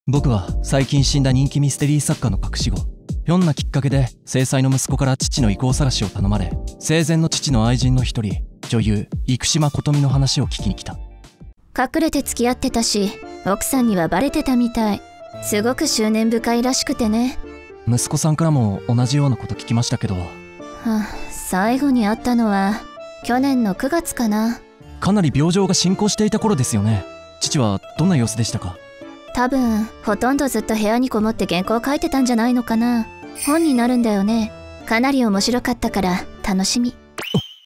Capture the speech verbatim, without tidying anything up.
僕は最近死んだ人気ミステリー作家の隠し子。ひょんなきっかけで正妻の息子から父の遺構探しを頼まれ、生前の父の愛人の一人、女優生島琴美の話を聞きに来た。 隠れて付き合ってたし、奥さんにはバレてたみたい。すごく執念深いらしくてね。 息子さんからも同じようなこと聞きましたけど。はあ、最後に会ったのは去年のくがつかな。 かなり病状が進行していた頃ですよね。父はどんな様子でしたか？ 多分ほとんどずっと部屋にこもって原稿書いてたんじゃないのかな。本になるんだよね。かなり面白かったから楽しみ。